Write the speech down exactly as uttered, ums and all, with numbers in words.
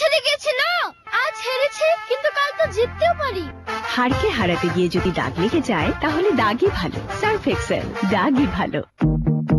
ছেড়ে গেছিল, আজ হেরেছে কিন্তু কাল তো জিততেও পারি। হারকে হারাতে গিয়ে যদি দাগ লেগে যায় তাহলে দাগই ভালো। সার্ফ এক্সেল, দাগই ভালো।